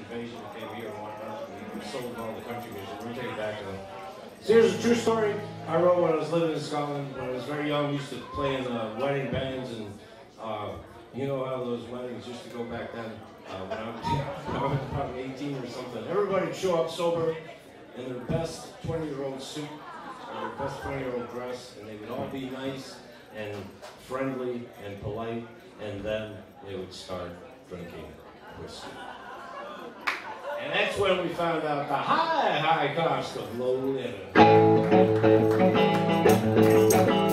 invasion that came here and whatnot. We sold all the country music. We're taking back to them. So here's a true story I wrote when I was living in Scotland. When I was very young, I used to play in wedding bands, and you know how those weddings used to go back then. When I was probably 18 or something, everybody would show up sober in their best 20-year-old suit or their best 20-year-old dress, and they would all be nice and friendly and polite, and then they would start drinking whiskey. And that's when we found out the high cost of low living.